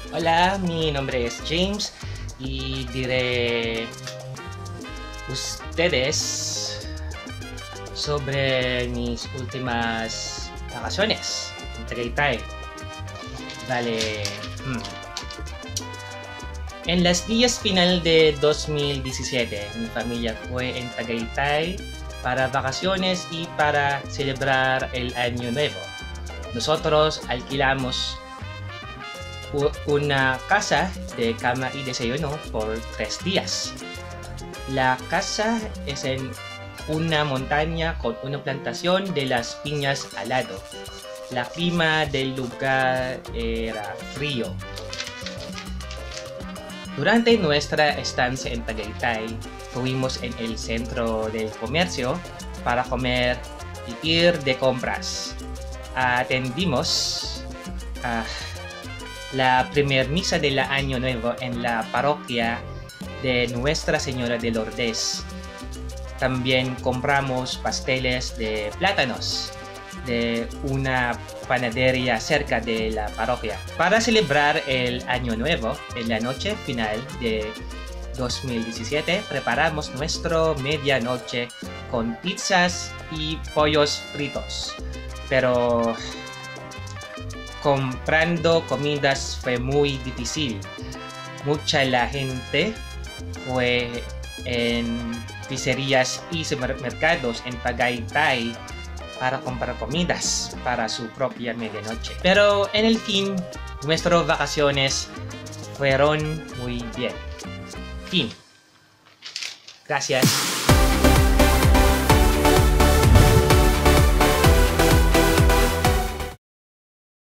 Hola, mi nombre es James y diré ustedes sobre mis últimas vacaciones en Tagaytay. Vale. En las días final de 2017, mi familia fue en Tagaytay para vacaciones y para celebrar el Año Nuevo. Nosotros alquilamos una casa de cama y desayuno por 3 días. La casa es en una montaña con una plantación de las piñas al lado. La clima del lugar era frío. Durante nuestra estancia en Tagaytay, fuimos en el centro del comercio para comer y ir de compras. Atendimos la primer misa del Año Nuevo en la parroquia de Nuestra Señora de Lourdes. También compramos pasteles de plátanos de una panadería cerca de la parroquia. Para celebrar el Año Nuevo, en la noche final de 2017, preparamos nuestra medianoche con pizzas y pollos fritos. Pero comprando comidas fue muy difícil. Mucha la gente fue en pizzerías y supermercados en Tagaytay para comprar comidas para su propia medianoche. Pero en el fin, nuestras vacaciones fueron muy bien. Fin. Gracias.